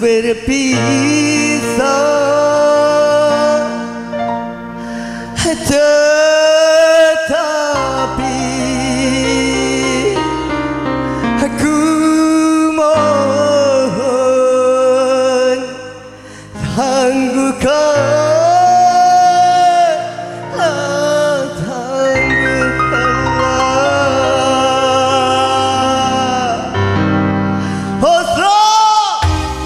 berpisah, tetapi aku mohon tangguhkanlah, tangguhkanlah hasrat.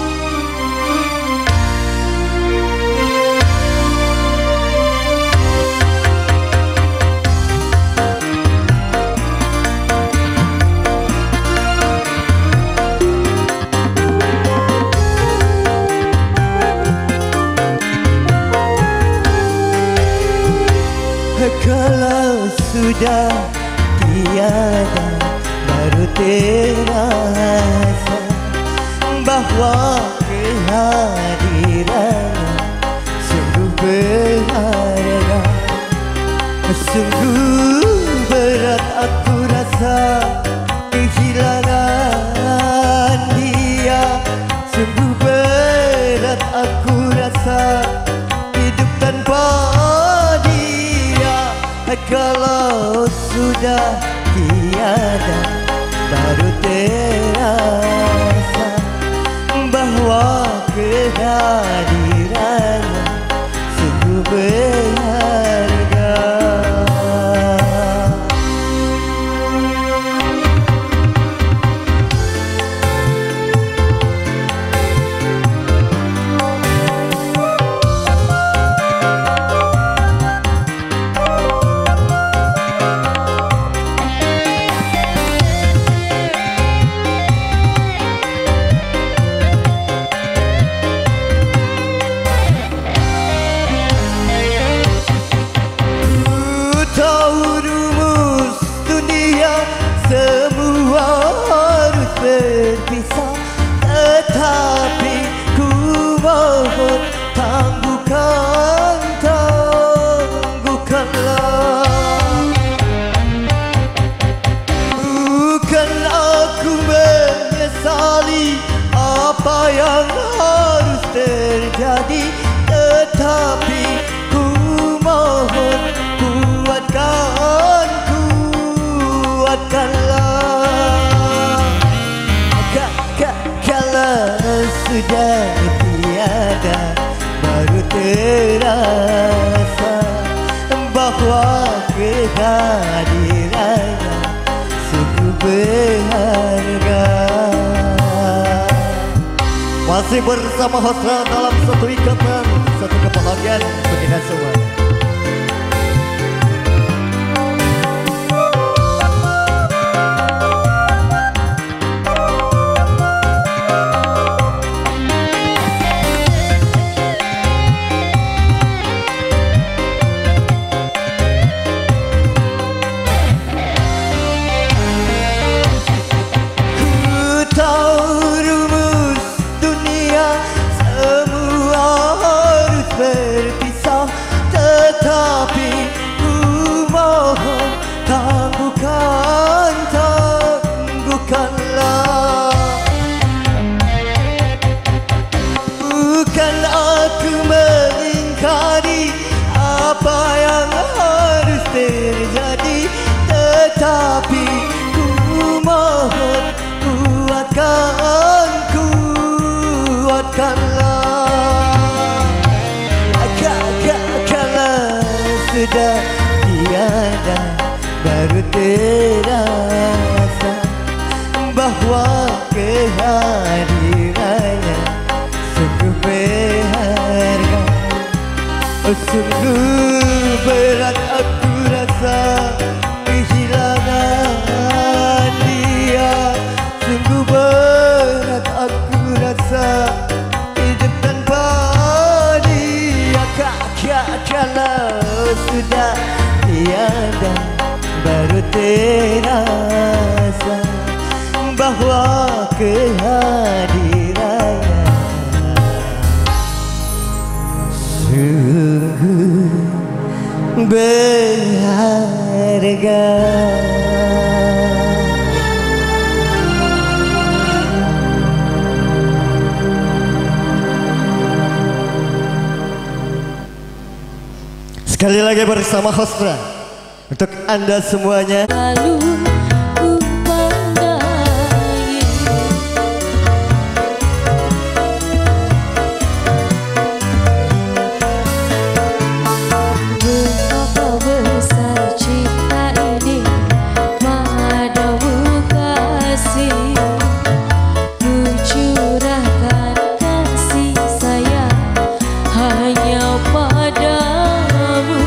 Kalau sudah tiada, baru terasa bahwa kehadirannya sungguh berharga. Sungguh berat aku rasa kehilangan dia. Sungguh berat aku rasa hidup tanpa dia. Kalau sudah tiada, baru terasa bahwa kehadirannya sungguh berharga. Semua harus berpisah, tetapi ku mohon tangguhkan, tangguhkanlah. Bukan aku menyesali apa yang harus terjadi, tetapi ku mohon kuatkan, kuatkanlah. Kalau sudah tiada, baru terasa bahwa kehadirannya sungguh berharga. Masih bersama Hasrat dalam satu ikatan, satu kebahagiaan untuk kita semua. Berpisah, tetapi ku mohon tangguhkan, tangguhkanlah. Bukan aku mengingkari apa yang harus terjadi, tetapi ku mohon kuatkan, kuatkanlah. Sudah tiada, baru terasa bahwa kehadirannya sungguh berharga. Sungguh berat aku rasa kehilangan dia. Sungguh berat aku rasa hidup tanpa dia. Kalau sudah tiada, baru terasa bahwa kehadirannya sungguh berharga. Sekali lagi bersama Hosra untuk Anda semuanya. Lalu ku pandai betapa besar cinta ini padamu kasih. Ku curahkan kasih sayang hanya padamu.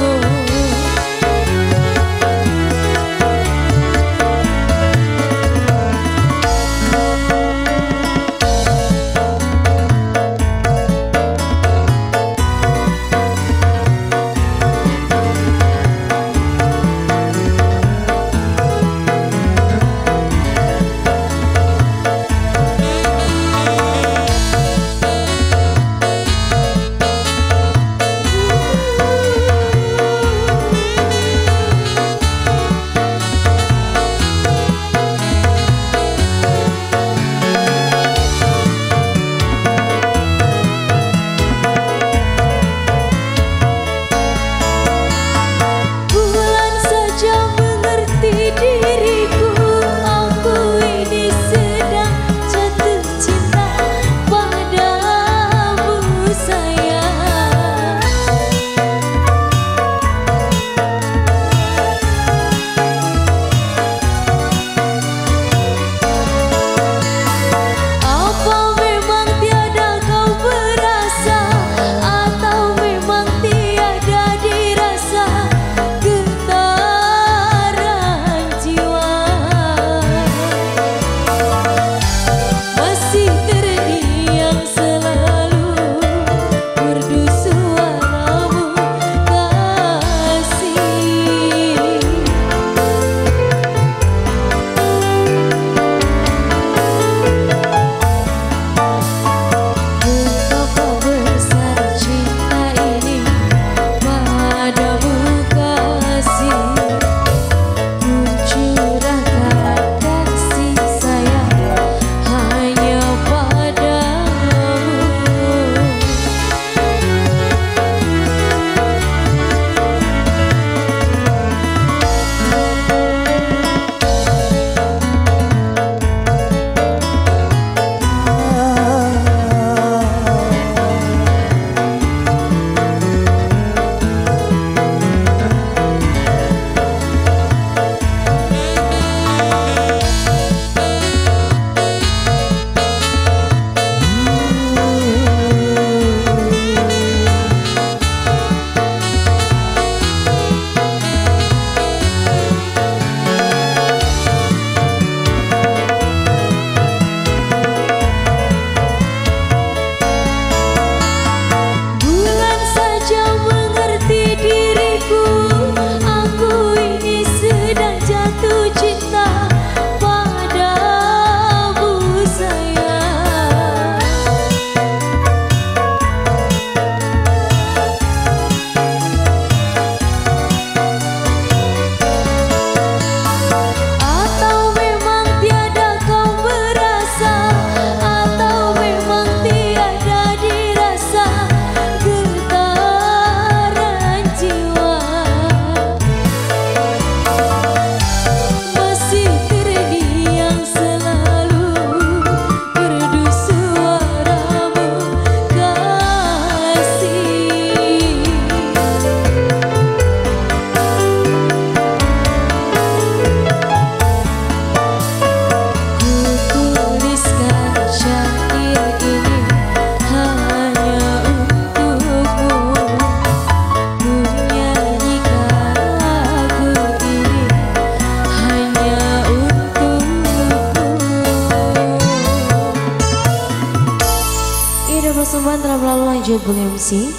Persembahan telah berlalu lanjut Bung MC.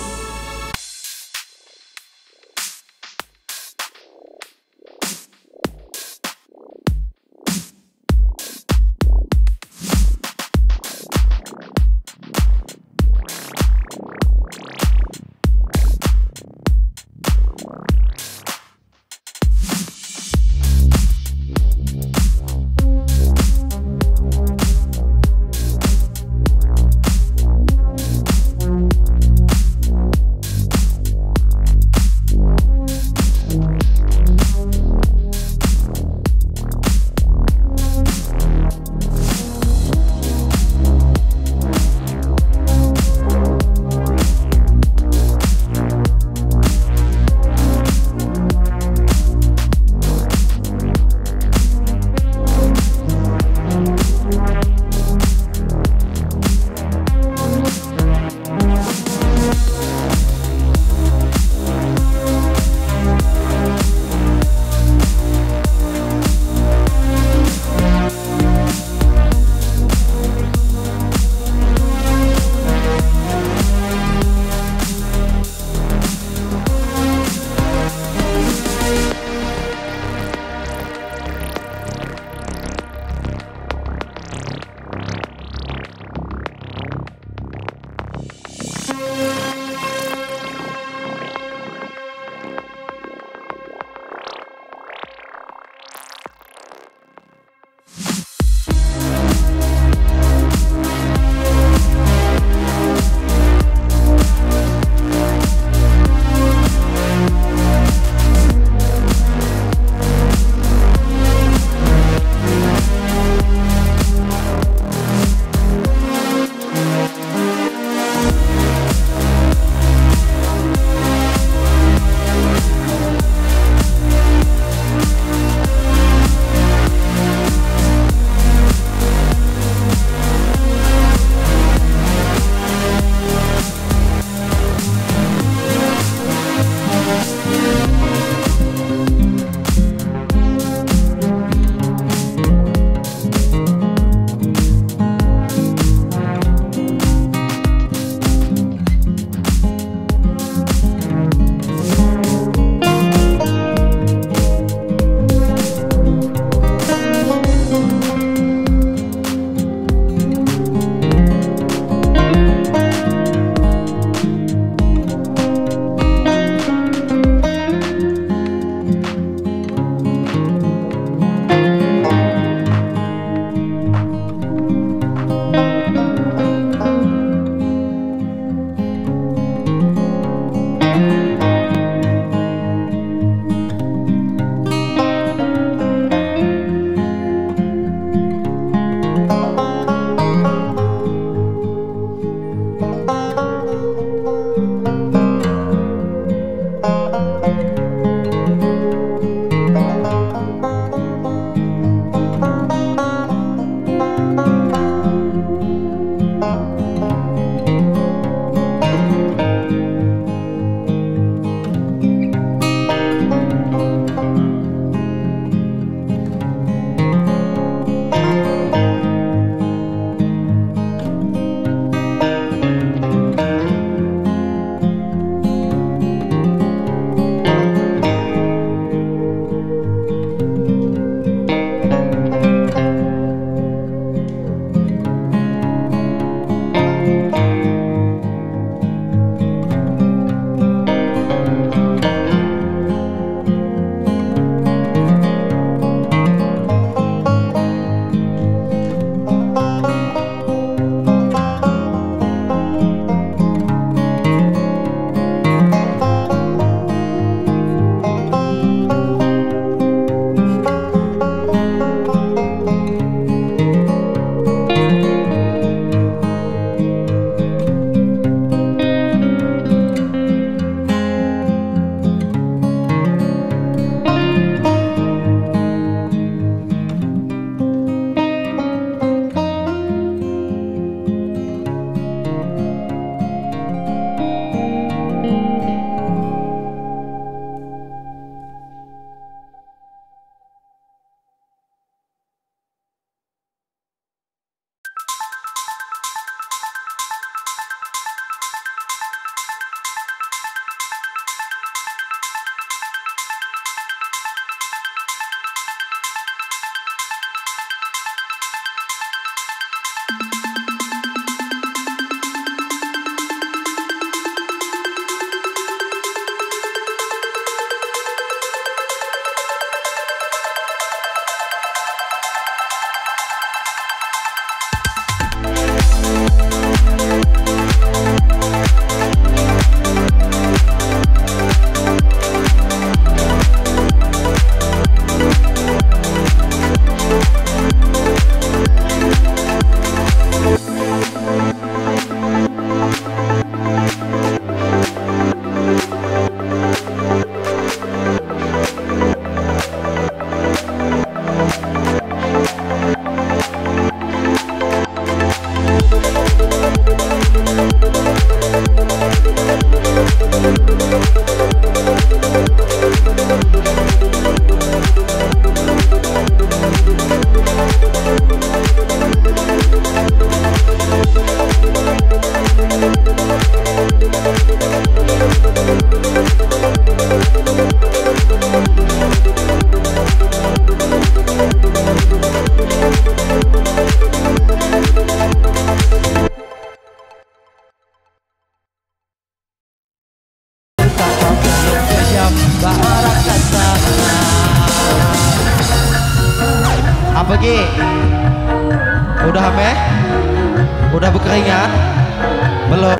Apa Ki? Udah hameh? Udah berkeringat? Belum?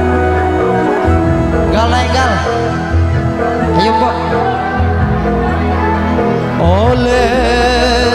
Gal naik gal. Ayo Mbok. Oleh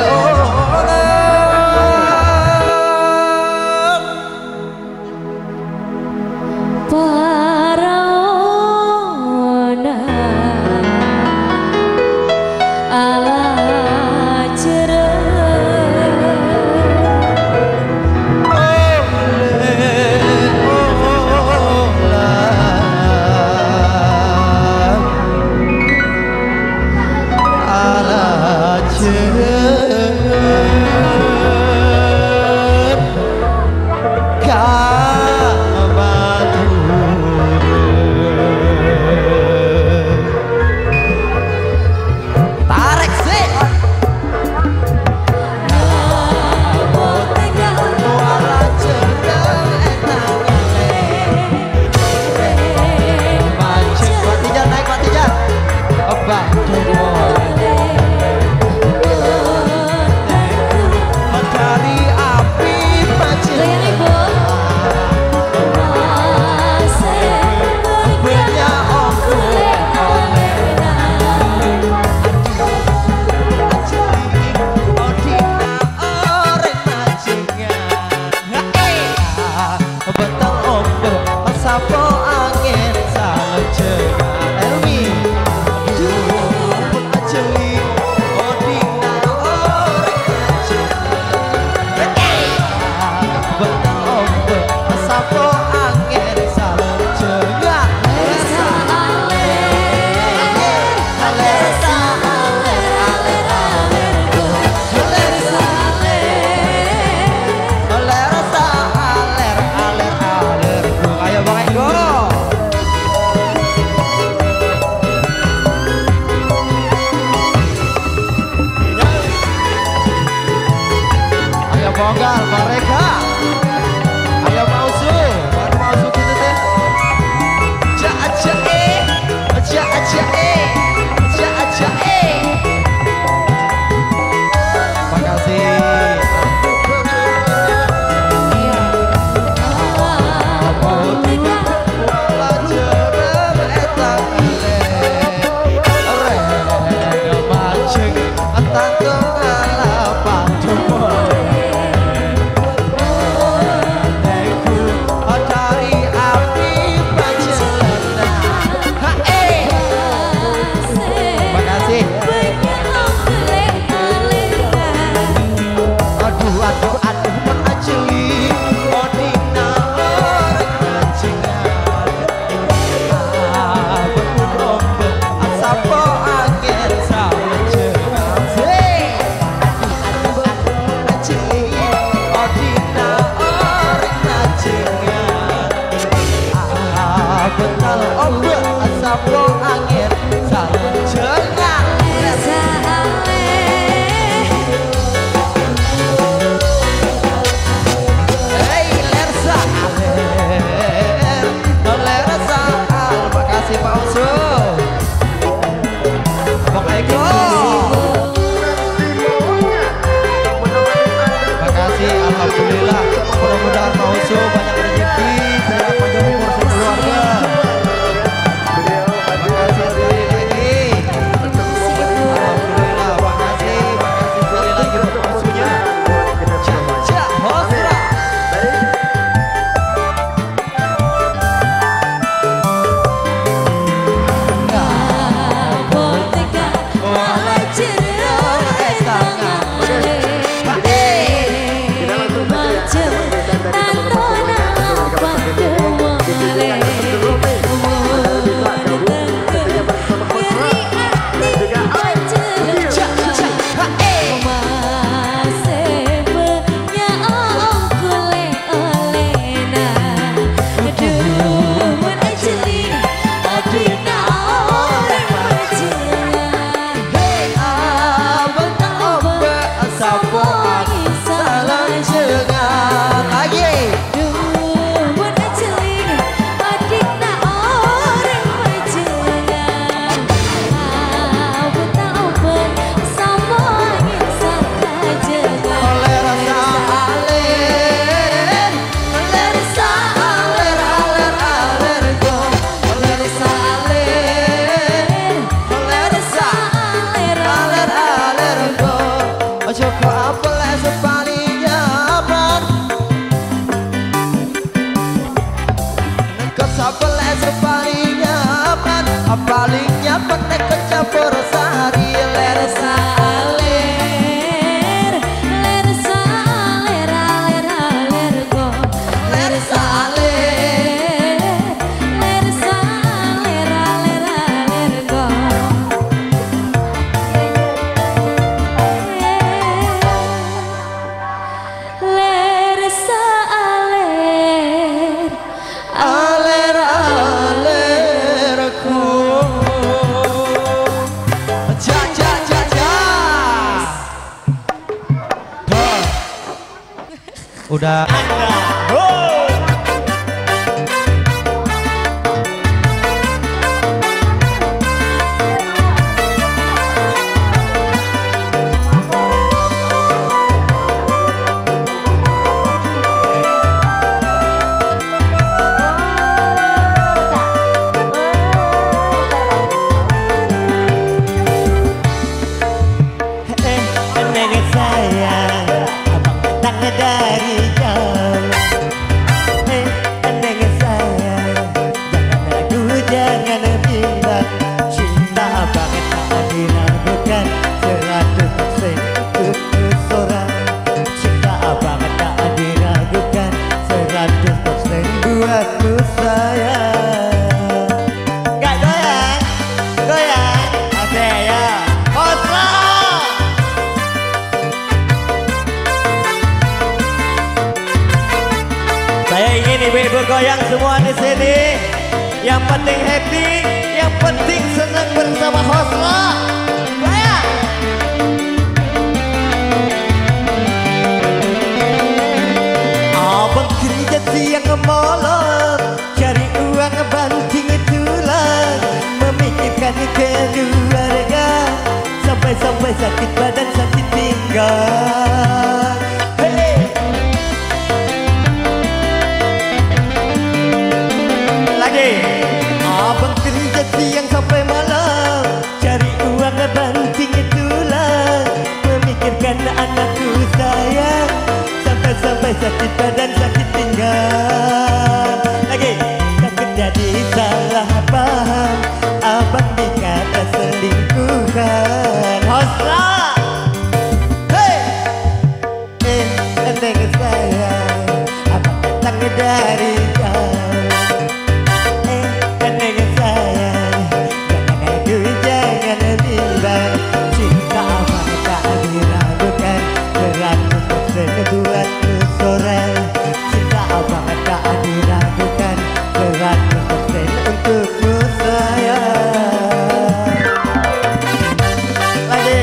Bonggal mereka. Ayo mausu, baru mausu gitu teh. Ja aja ja aja ja aja Makasih. Alhamdulillah, mudah-mudahan mausu banyak rezeki, sehat panjang umur sekeluarga. Terima kasih. palingnya pakai kecampur sehari ler saler ler saler aler aler go ler saler ler saler aler aler go ler saler aler alerku. Ja ja ja ja. Udah. Neng sayang, abang datangnya dari jauh. Neng sayang, jangan ragu, jangan bimbang. Cinta abang tak diragukan, 100% untuk seorang. Cinta abang tak diragukan, 100% buatku sayang. Gak goyang, goyang, oke ya. Oslo. Saya ingin ibu-ibu goyang semua di sini. Yang penting happy, yang penting senang bersama Hosla. Goyang. Abang kerja siang malam, cari uang banting tulang, memikirkan keluarga, sampai-sampai sakit badan sakit pinggang. Hey. Abang kerja siang sampai malam, cari uang banting tulang, memikirkan anakku sayang, sampai-sampai sakit badan sakit pinggang. Lagi takut jadi salah paham, abang dikata selingkuhan. Hosla. Hey. Neng sayang, abang datang dari jauh. Cinta abang tak diragukan, 100% buatku seorang. Cinta abang tak diragukan, 100% untukmu sayang. Lagi.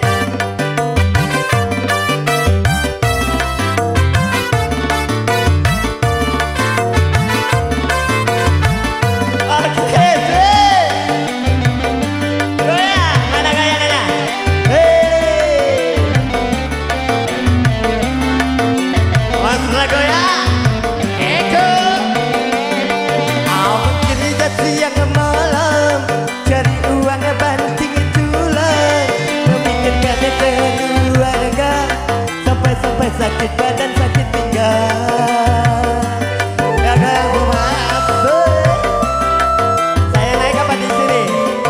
Siang malam, cari uang banting tulang, memikirkan keluarga, sampai-sampai sakit badan sakit pinggang. Gagal bermaaf, saya naik apa di sini?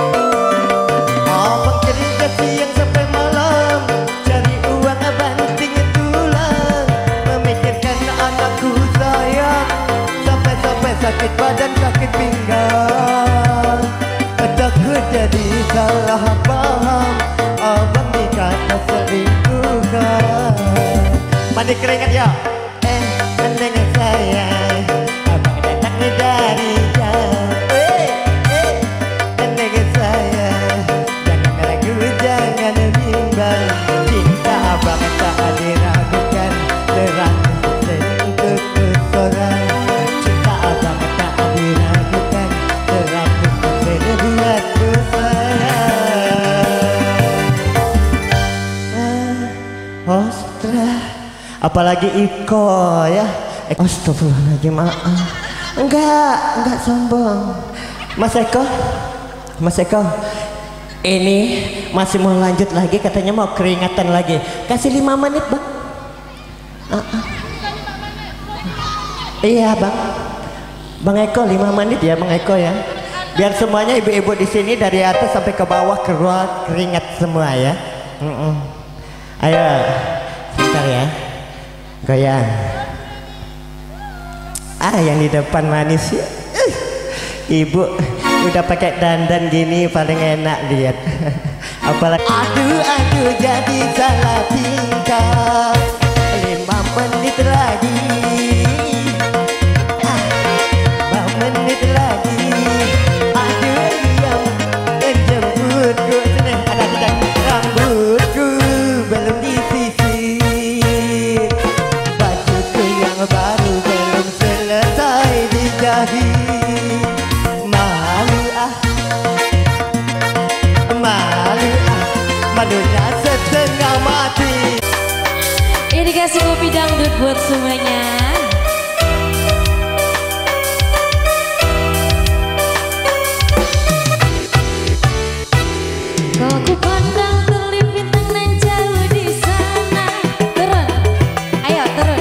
Abang kerja siang sampai malam, cari uang banting tulang, memikirkan anakku sayang, sampai-sampai sakit badan sakit pinggang. Takut jadi salah paham, abang dikata selingkuhan. Mandi keringat ya. Neng sayang, abang datang dari jauh. Neng sayang, jangan ragu, jangan bimbang. Cinta abang tak diragukan, 100% untuk seorang. Cinta abang tak diragukan, 100% buatku sayang. Ostra, apalagi Iko ya. Astagfirullahaladzim, maaf. Enggak sombong. Mas Eko, ini masih mau lanjut lagi, katanya mau keringatan lagi. Kasih 5 menit bang. Iya bang, Bang Eko 5 menit ya Bang Eko ya. Biar semuanya ibu-ibu di sini dari atas sampai ke bawah keluar keringat semua ya. Ayo, sebentar ya. Goyang. Yang di depan manis ya. Ibu udah pakai dandan gini paling enak lihat. Apalagi aduh jadi salah tingkah. 5 menit lagi. 5 menit lagi. Aduh yang jemputku sini ada tidak rambutku belum disisir. Bajuku yang baru belum selesai dijahit. Malunya setengah mati. Ini dikasih kopi dangdut buat semuanya. Kalau ku pandang terlip bintang nan jauh di sana. Turun, ayo turun.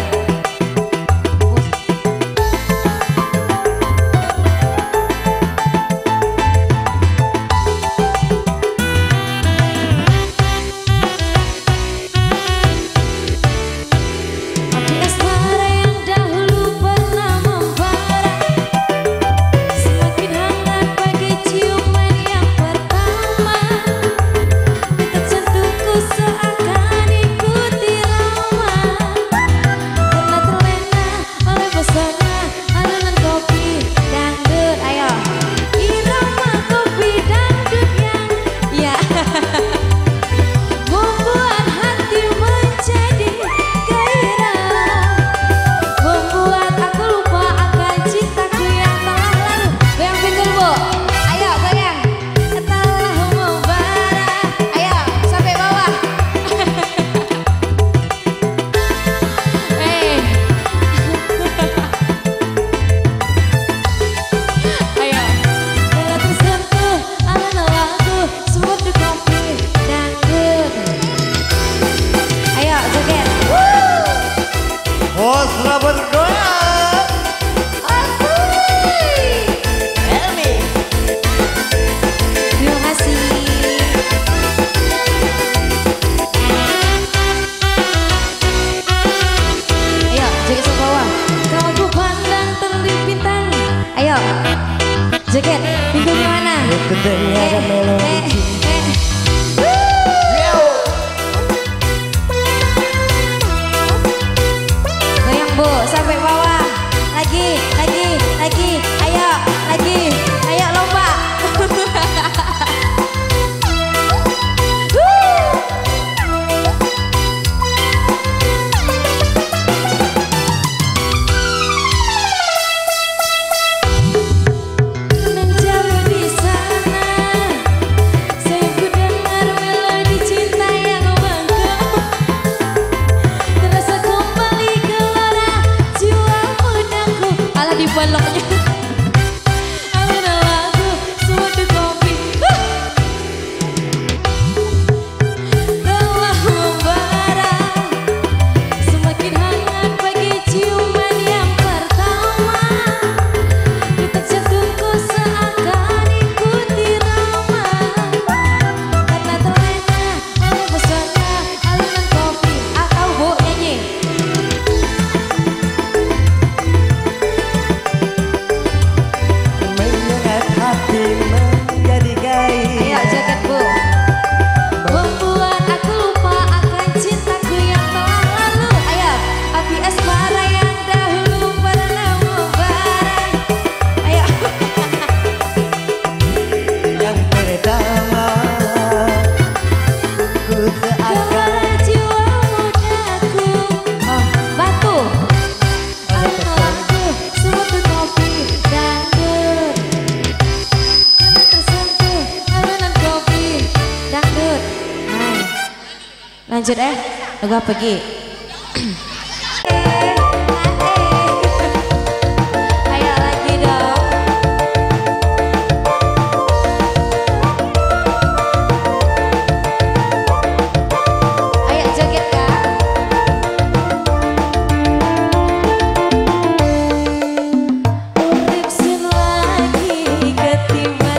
Joget, pintunya mana? Kedengaran melodi. Goyang Bu, sampai bawah. Lagi, ayo, ayo lomba. Baloknya ada lagu suatu kopi telah membara semakin hangat bagi ciuman yang pertama. Detak jantungku seakan ikuti rama karena terlena oleh pesona alunan kopi. Atau Bu nyanyi menjadi gairah. ayo jaket Bu, membuat aku lupa akan cintaku yang telah lalu. Ayo api asmara yang dahulu pernah membara. Ayo Yang pertama ku seakan jiwa mudaku. Oh, batu lagu suatu kopi dangdut tersentuh alunan kopi dangdut. Hai, lanjut lagu apa Ki? Ayo lagi dong. Ayo joget Kak. Urip sin lagi ketimbang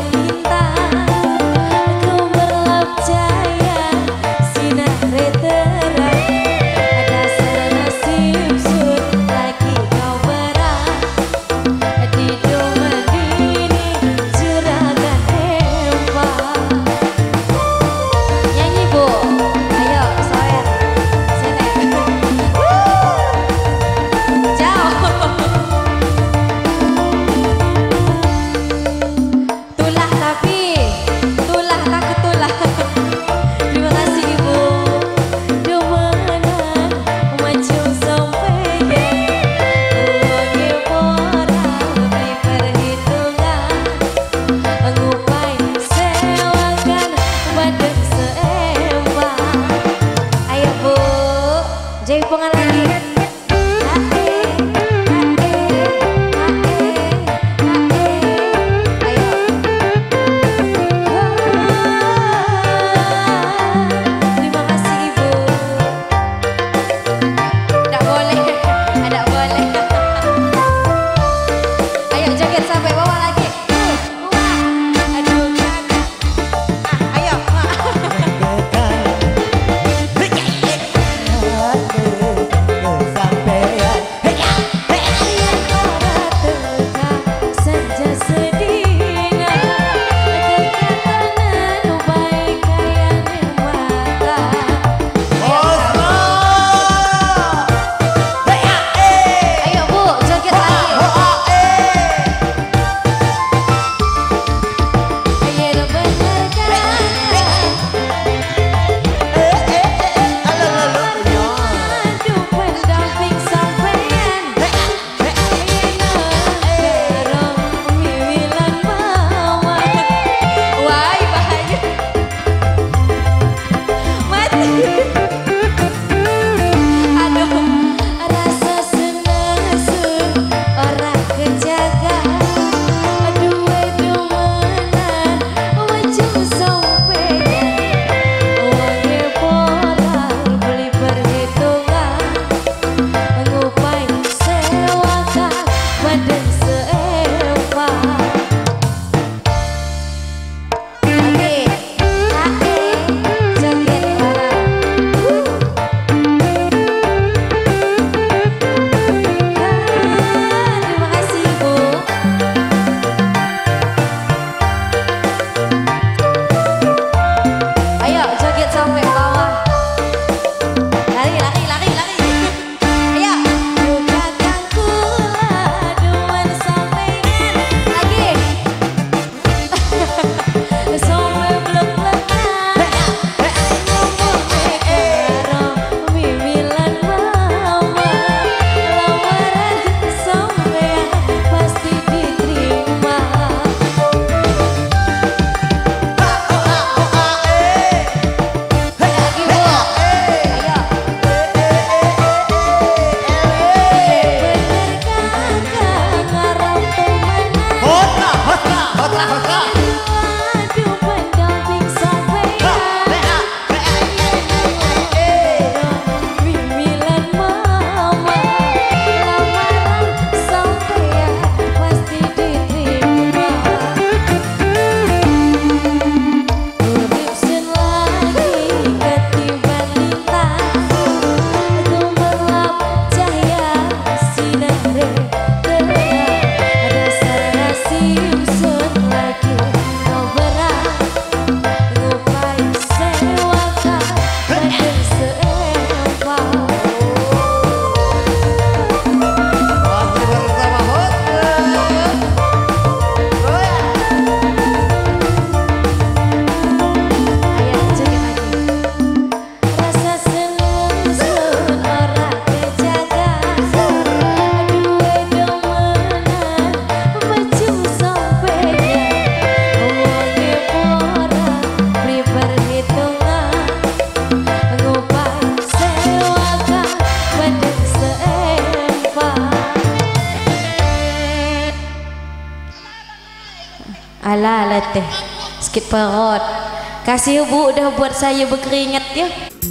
Alah teh, sakit perut. Kasih Bu udah buat saya berkeringat ya.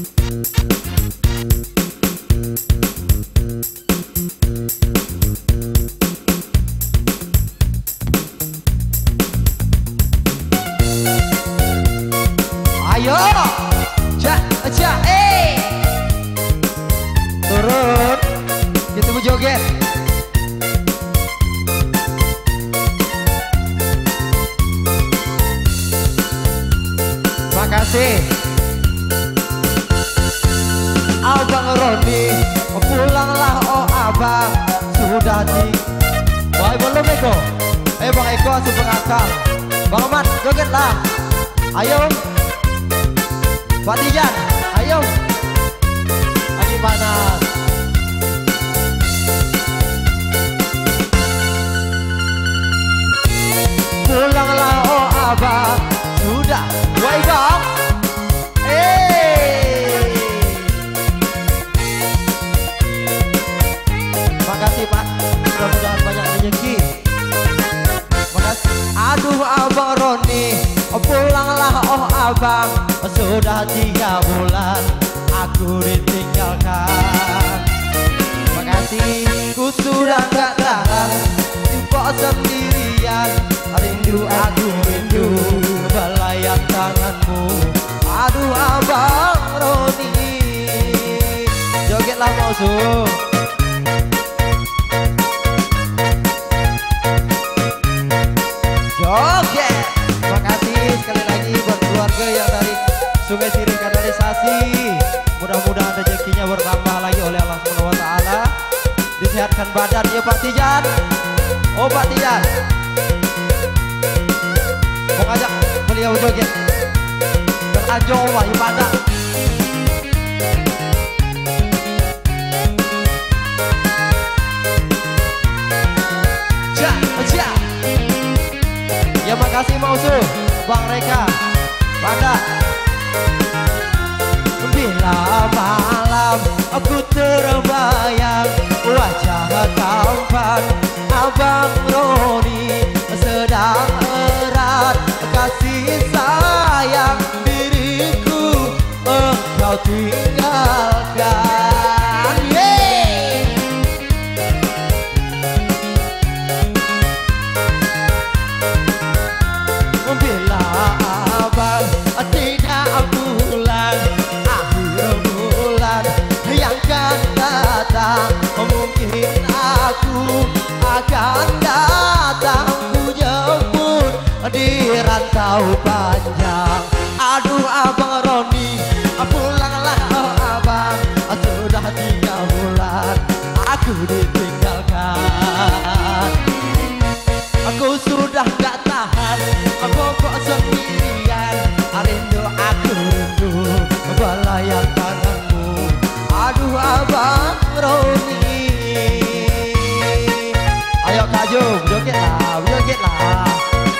Ayo, turun, kita mau joget. Makasih. Abang Roni, pulanglah oh abang, sudah di. Wah belum Eko, Bang Eko asuh pengakal. Bang Ahmad, jogetlah. Ayo. Pak Tijan, ayo. Lagi panas. Pulanglah oh abang, sudah. Woi bang. Makasih Pak, mudah-mudahan banyak rezeki. Makasih. Aduh abang Roni, pulanglah oh abang, sudah 3 bulan aku ditinggalkan. Makasih, ku sudah gak tahan, impok sendirian, rindu aku rindu belayan tanganmu. Aduh abang Roni, jogetlah musuh. Joget. Makasih sekali lagi buat keluarga yang dari Sungai Siring Kanalisasi. Mudah-mudahan rezekinya bertambah lagi oleh Allah Subhanahu wa taala. Disehatkan badan ya Pak Tijan. Oh Pak Tijan, mau ngajak beliau joget. Beranjong Pak ibadah. Ya makasih Mausu, Bang Reka, Banda. Bila malam aku terbayang wajah tampan Abang Roni, sedang erat kasih sayang diriku engkau tinggalkan. Mungkin aku akan datang ku jemput di rantau panjang. Aduh Abang Roni, pulanglah oh abang, sudah 3 bulan aku ditinggalkan. Aku sudah gak tahan, pokok sendirian, rindu aku rindu belayan tanganmu. Aduh Abang Roni, ayo Kajum, jogetlah, jogetlah.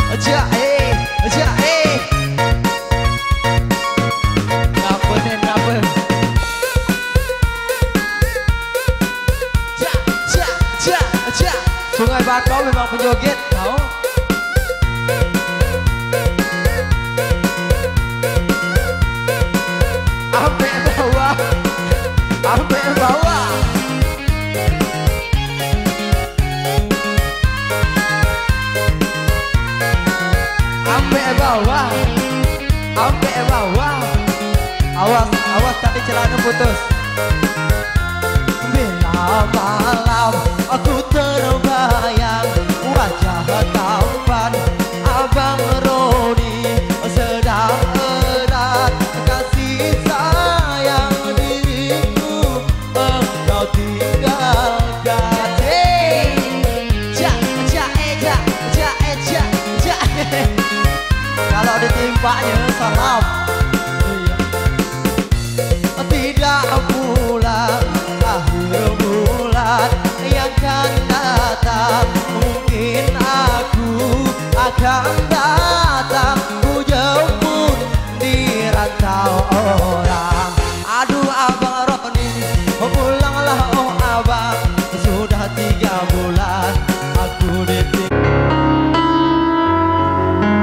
Ngapa nih, ngapa? Sungai Bakau memang penjoget, tahu? Sampai bawah, sampai bawah. Sampai bawah, sampai bawah. Awas, awas tadi celana putus. Bila malam aku terbayang wajah tampan Abang Roni, sedang erat kasih sayang diriku engkau tinggalkan. Kalau ditimpanya salam. Tidak pulang akhir bulan yang akan datang, mungkin aku akan datang ku jemput di rantau orang. Aduh Abang Roni, pulanglah oh abang, sudah 3 bulan aku ditinggal.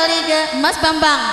kembali ke Mas Bambang.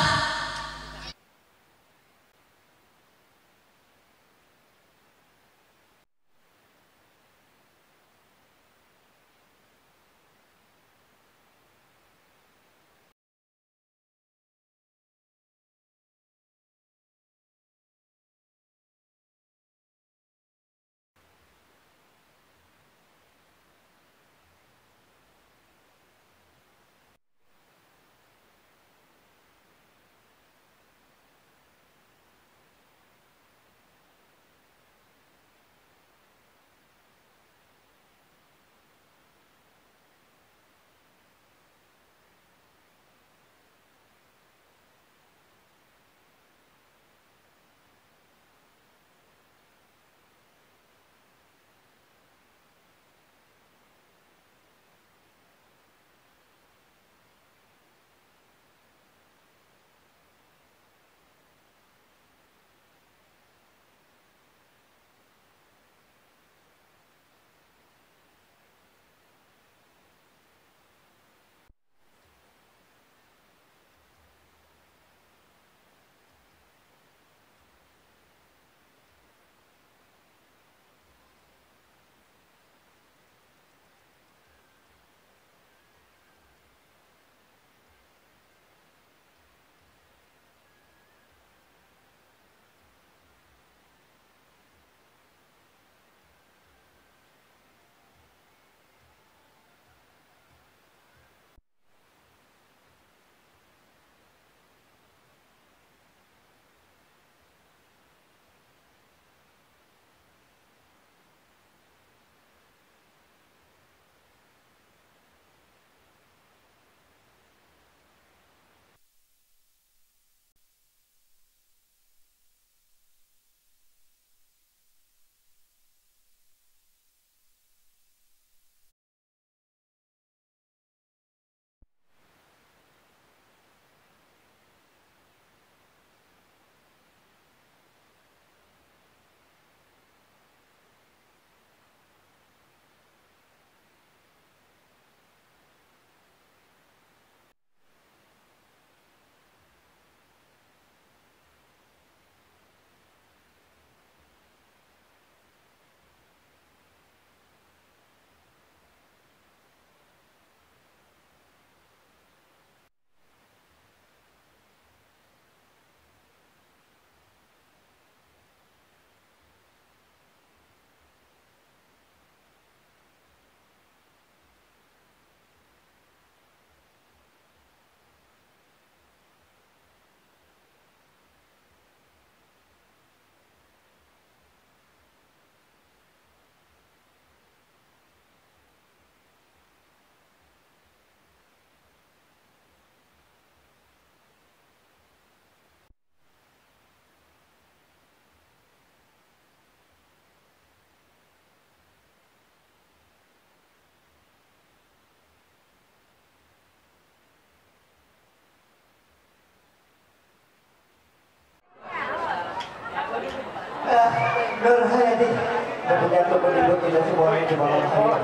Nur Hayati berpidato penduduk kita semua di malam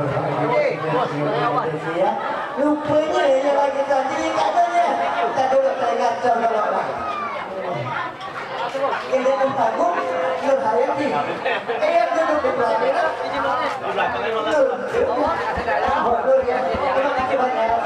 hari Indonesia. Lupanya ini lagi tadi katanya. Kita dulu teringat contoh ini panggung Nur Hayati. Duduk di belakang. Nur ya. Terima kasih banyak.